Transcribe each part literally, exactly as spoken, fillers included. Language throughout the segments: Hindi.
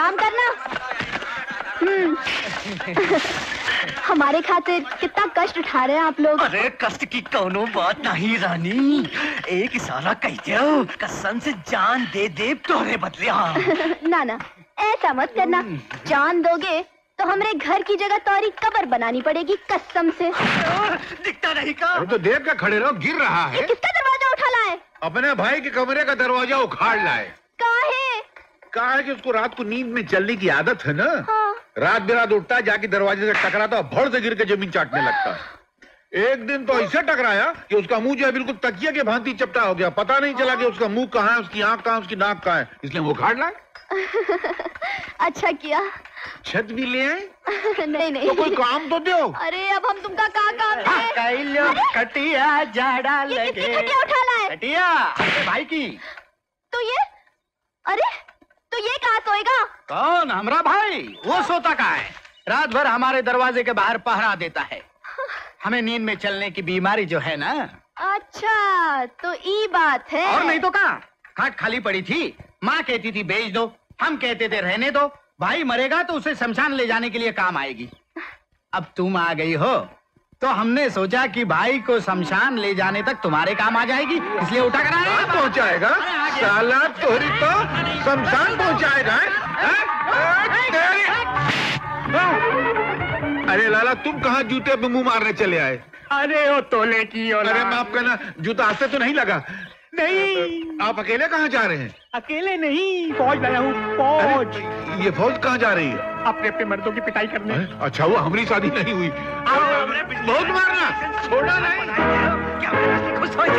काम करना। हम्म। हमारे खातिर कितना कष्ट उठा रहे हैं आप लोग। अरे कष्ट की कौनो बात नहीं रानी, एक इशारा कह दो, कसम से जान दे दे तोरे बदले। हाँ ना ना ऐसा मत करना, जान दोगे तो हमारे घर की जगह तोरी कब्र बनानी पड़ेगी कसम से। दिखता नहीं का? तो देख कर खड़े रहो, गिर रहा है। किसका दरवाजा उठा लाए? अपने भाई के कमरे का दरवाजा उखाड़ लाए। काहे? कहा है कि उसको रात को नींद में चलने की आदत है ना। हाँ। रात बिरात उठता है, जाके दरवाजे से टकराता है, भड़ से गिर के जमीन चाटने लगता है। एक दिन तो ऐसे टकराया कि उसका मुंह जो है बिल्कुल तकिया के भांति चपटा हो गया। पता नहीं चला कि उसका मुंह कहाँ है, उसकी आंख कहाँ है, उसकी नाक कहाँ है, इसलिए वो उखाड़ लाए। अच्छा किया। छत भी ले आए? नहीं नहीं तो कोई काम तो दो। अरे अब हम तुमका कहाँ काम दे? कटिया जाड़ा लगे। कटिया उठा लाए? कटिया भाई की। तो ये अरे तो ये कहाँ सोएगा? कौन? हमारा भाई। वो सोता कहाँ है? रात भर हमारे दरवाजे के बाहर पहरा देता है। हमें नींद में चलने की बीमारी जो है ना। अच्छा तो ये बात है। और नहीं तो कहाँ, खाट खाली पड़ी थी, माँ कहती थी बेच दो, हम कहते थे रहने दो। भाई मरेगा तो उसे शमशान ले जाने के लिए काम आएगी। अब तुम आ गई हो तो हमने सोचा कि भाई को शमशान ले जाने तक तुम्हारे काम आ जाएगी, इसलिए उठा कर आए। पहुंचाएगा साला तोरी तो शमशान पहुंचाएगा। अरे लाला तुम कहाँ जूते पे मुंह मारने चले आए? अरे वो तोले की। अरे माफ करना, जूता हाथ से तो नहीं लगा? नहीं। आप अकेले कहाँ जा रहे हैं? अकेले नहीं, फौज लाया हूँ। फौज। ये फौज कहाँ जा रही है? अपने अपने मर्दों की पिटाई करने। अच्छा वो हमारी शादी नहीं हुई। बहुत मारना, छोड़ा नहीं। खुश हो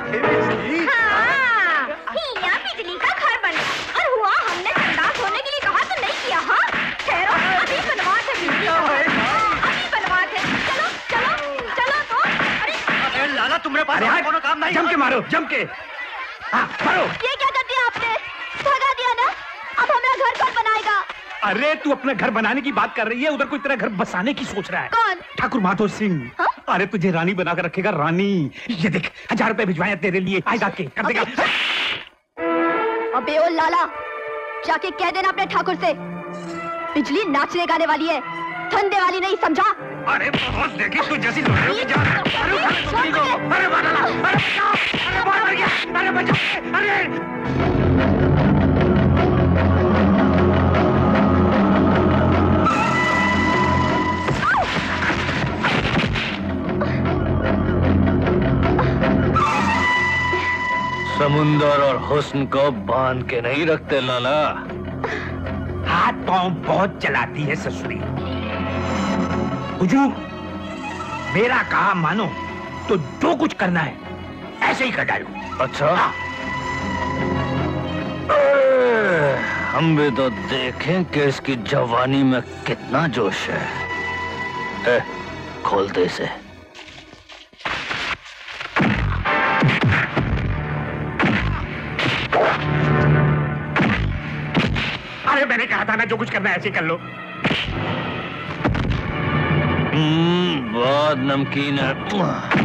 बिजली का घर बन गया और हुआ हमने संडास होने के लिए कहा तो नहीं किया। हाँ ठहरो, अभी बनवाते हैं बिजली का, अभी बनवाते हैं। चलो चलो चलो तो। अरे लाला तुम्हारे पास कोनो काम नहीं? जम के मारो, जम के। हाँ मारो। ये क्या कर दिया आपने? भगा दिया ना। अब हमारा घर कौन बनाएगा? अरे तू अपने घर बनाने की बात कर रही है, उधर कोई तेरा घर बसाने की सोच रहा है। कौन? ठाकुर माधो सिंह। हा? अरे तुझे रानी बनाकर रखेगा, रानी। ये देख हजार रुपए भिजवाए तेरे लिए, आएगा के कर देगा। अबे ओ लाला, जाके कह देना अपने ठाकुर से बिजली नाचने गाने वाली है, धंधे वाली नहीं, समझा? अरे बहुत देखी तू जैसी लड़कियों की जान। अरे अरे बचाओ, अरे बहुत मर गया, अरे बचाओ, अरे समुंदर और हुस्न को बांध के नहीं रखते लाला। हाथ पांव बहुत चलाती है ससुरी। हुजूर मेरा कहा मानो तो जो कुछ करना है ऐसे ही कर डालो। अच्छा हाँ। हम भी तो देखें कि इसकी जवानी में कितना जोश है। ए, खोल दे इसे। अरे मैंने कहा था ना जो कुछ करना है ऐसे कर लो। हम्म, बहुत नमकीन है।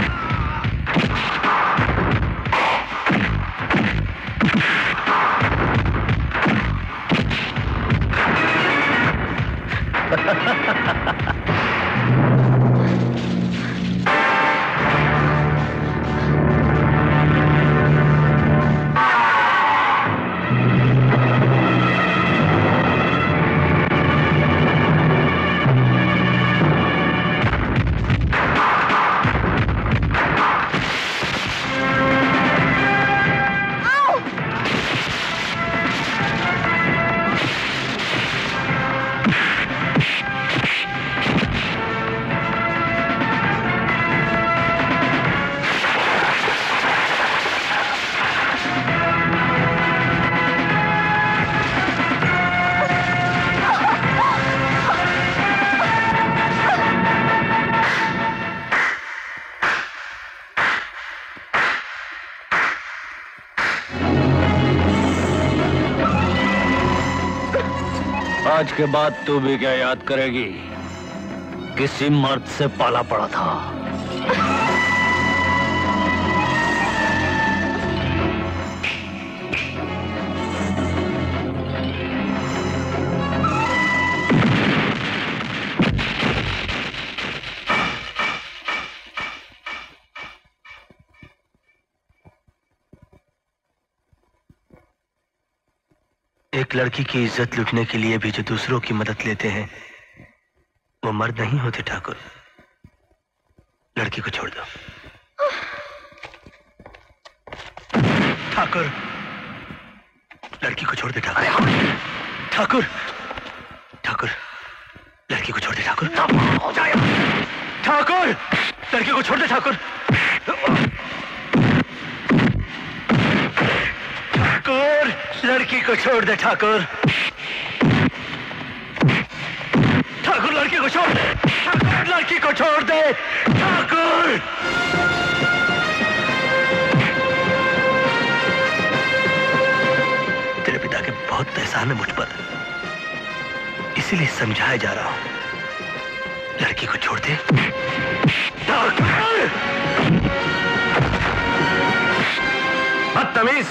आज के बाद तू भी क्या याद करेगी? किसी मर्द से पाला पड़ा था। एक लड़की की इज्जत लूटने के लिए भी जो दूसरों की मदद लेते हैं वो मर्द नहीं होते ठाकुर। लड़की को छोड़ दो ठाकुर। लड़की को छोड़ दे ठाकुर। ठाकुर ठाकुर लड़की को छोड़ दे ठाकुर। हो जाए ठाकुर। लड़की को छोड़ दे ठाकुर। ठाकुर लड़की को छोड़ दे ठाकुर। ठाकुर लड़की को छोड़ दे। ठाकुर लड़की को छोड़ दे ठाकुर। तेरे पिता के बहुत एहसान है मुझ पर, इसीलिए समझाया जा रहा हूं। लड़की को छोड़ दे ठाकुर। बदतमीज,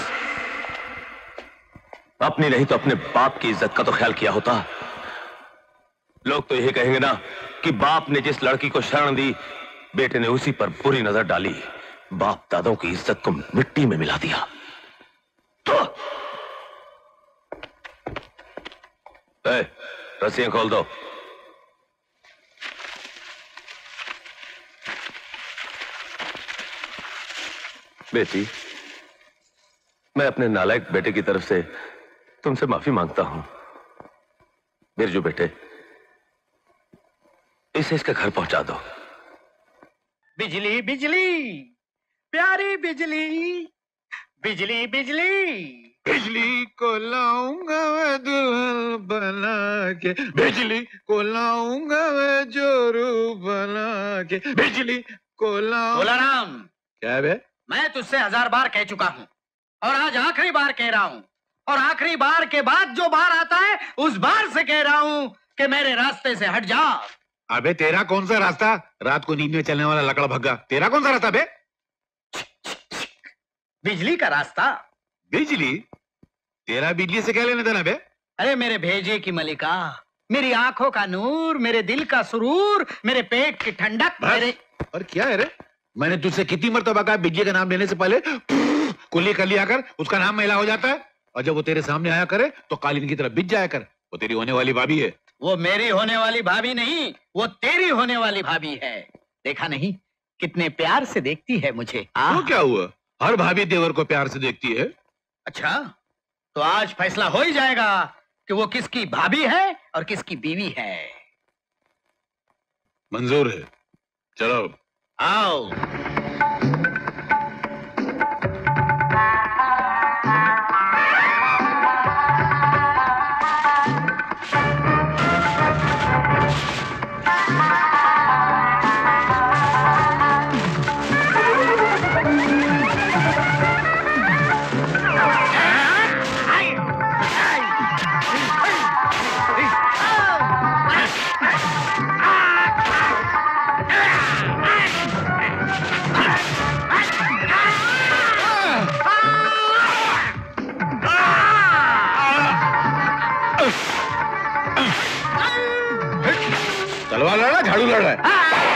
अपनी नहीं तो अपने बाप की इज्जत का तो ख्याल किया होता। लोग तो यही कहेंगे ना कि बाप ने जिस लड़की को शरण दी बेटे ने उसी पर बुरी नजर डाली, बाप दादों की इज्जत को मिट्टी में मिला दिया। तो ए, रस्सियां खोल दो। बेटी, मैं अपने नालायक बेटे की तरफ से तुमसे माफी मांगता हूं। बिरजू बेटे, इसे इसके घर पहुंचा दो। बिजली बिजली प्यारी बिजली, बिजली बिजली बिजली को लाऊंगा मैं दुल्हन बना के, बिजली को लाऊंगा मैं जोरू बना के, बिजली को लाऊंगा। बोला राम। क्या है बे? मैं तुझसे हजार बार कह चुका हूँ और आज आखिरी बार कह रहा हूँ, और आखिरी बार के बाद जो बार आता है उस बार से कह रहा हूँ कि मेरे रास्ते से हट जा। अबे तेरा कौन सा रास्ता? रात को नींद में चलने वाला लकड़ा भग्गा, तेरा कौन सा रास्ता बे? बिजली का रास्ता। बिजली? तेरा बिजली से क्या लेना देना बे? अरे मेरे भेजे की मलिका, मेरी आंखों का नूर, मेरे दिल का सुरूर, मेरे पेट की ठंडक, मेरे। और क्या है रे? मैंने तुझसे कितनी मर्तबा कहा बिजली का नाम लेने से पहले कुल्ली कर लिया कर, उसका नाम मैला हो जाता है। और जब वो तेरे सामने आया करे तो कालीन की तरफ बिज जाया कर। वो तेरी होने वाली भाभी है। वो मेरी होने वाली भाभी नहीं, वो तेरी होने वाली भाभी है। देखा नहीं कितने प्यार से देखती है मुझे। तो क्या हुआ? हर भाभी देवर को प्यार से देखती है। अच्छा, तो आज फैसला हो ही जाएगा कि वो किसकी भाभी है और किसकी बीवी है। मंजूर है, चलो आओ। तलवार लड़ रहा है, झाड़ू लड़ रहा है?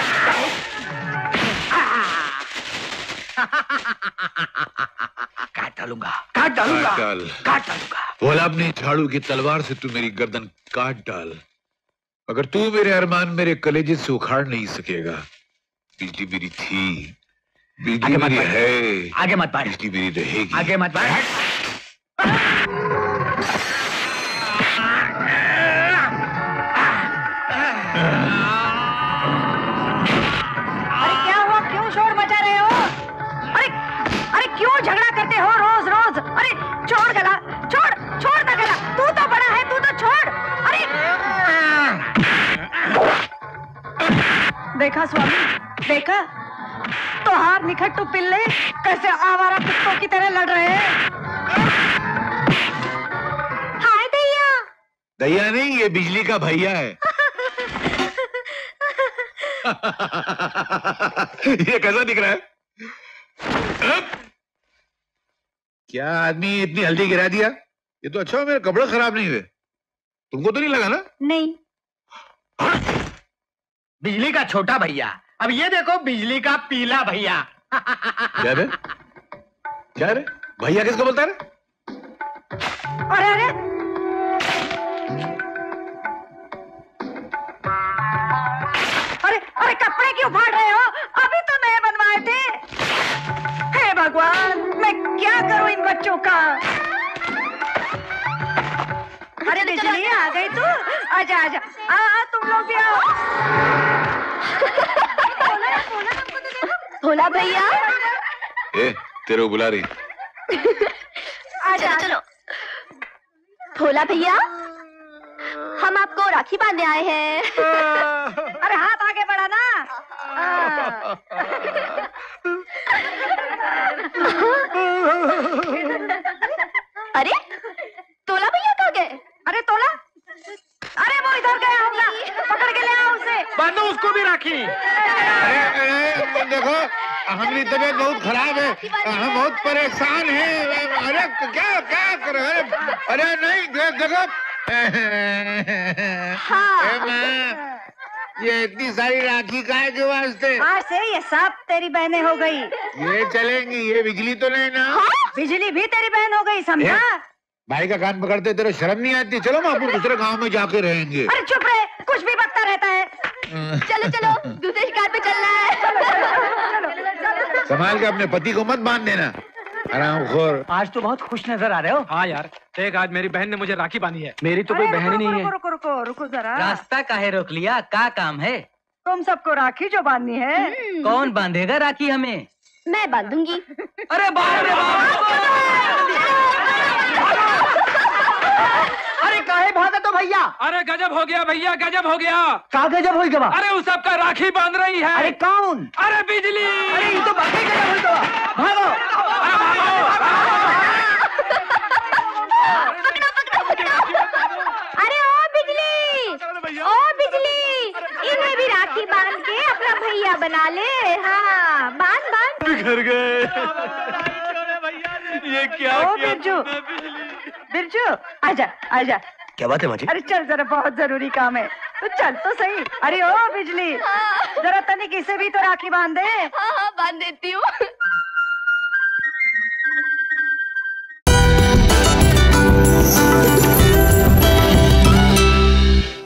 काट डालूंगा, काट डालूंगा, डाल। काट डालूंगा। बोला अपनी झाड़ू की तलवार से तू मेरी गर्दन काट डाल, अगर तू मेरे अरमान मेरे कलेजे से उखाड़ नहीं सकेगा। बिजली मेरी थी, बिजली मेरी है, आगे मत बढ़, बिजली मेरी रहेगी। आगे मत बढ़। अरे क्या हुआ, क्यों शोर मचा रहे हो? अरे अरे क्यों झगड़ा करते हो रोज रोज? अरे छोड़ गला, छोड़ छोड़ ना गला, तू तो बड़ा है, तू तो छोड़। अरे देखा स्वामी, देखा तो हार निखट्टू पिल्ले कैसे आवारा कुत्तों की तरह लड़ रहे हैं। हाय दैया। दैया नहीं, ये बिजली का भैया है। ये कैसा दिख रहा है? क्या आदमी इतनी हल्दी गिरा दिया? ये तो अच्छा हो मेरे कपड़े खराब नहीं हुए। तुमको तो नहीं लगा ना? नहीं। बिजली का छोटा भैया, अब ये देखो बिजली का पीला भैया। क्या रे? क्या रे? भैया किसको बोलता है? अरे अरे क्यों फाड़ रहे हो? अभी तो नए बनवाए थे। हे भगवान, मैं क्या करूं इन बच्चों का? अरे बिजली आ गई तू? आजा आजा, आ, आ तुम लोग भी आओ। भोला भैया, ए, तेरे को बुला रही। आजा चलो। भोला भैया, हम आपको राखी बांधने आए हैं। अरे हाथ आगे बढ़ा ना। अरे तोला भैया कहाँ गए? अरे तोला, अरे वो इधर गया होगा, पकड़ के ले आओ उसे। बांधो उसको भी राखी। अरे अरे देखो, हमारी तबीयत बहुत खराब है, हम बहुत परेशान हैं। अरे क्या क्या कर रहे हैं? अरे नहीं देखो, हाँ। ये इतनी सारी राखी काहे के वास्ते? आज से ये सब तेरी बहनें हो गई। ये चलेंगी, ये बिजली तो नहीं ना? हाँ? बिजली भी तेरी बहन हो गई, समझा? भाई का कान पकड़ते तेरे शर्म नहीं आती? चलो हम अपन दूसरे गांव में जाके रहेंगे। अरे चुप रहे, कुछ भी बकता रहता है। चलो चलो, दूसरे शिकार पे चलना है। संभाल के अपने पति को मत बांध देना, हरामखोर। आज तो बहुत खुश नजर आ रहे हो। हाँ यार, देख आज मेरी बहन ने मुझे राखी बांधी है। मेरी तो कोई अरे बहन ही नहीं है। रुको रुको रुको रुको जरा। रास्ता काहे रोक लिया? का काम है? तुम सबको राखी जो बांधनी है। कौन बांधेगा राखी हमें? मैं बांधूंगी। अरे बाप रे बाप! अरे काहे भागा तो भैया? अरे गजब हो गया भैया, गजब हो गया। का गजब हो गया? अरे उस सबका राखी बांध रही है। अरे कौन? अरे बिजली। अरे ये तो बाकी गजब हो गया। भागो! अरे ओ बिजली, ओ बिजली, इन्हें भी राखी बांध के अपना भैया बना ले। हाँ बांध बांध। बिखर गए। ये क्या ओ किया? बिरजू, बिरजू आजा आजा। क्या बात है माँ जी? अरे चल जरा, बहुत जरूरी काम है, तो चल तो सही। अरे ओ बिजली, जरा तनिक इसे भी तो राखी बांध दे। हाँ हाँ बांध देती हूँ।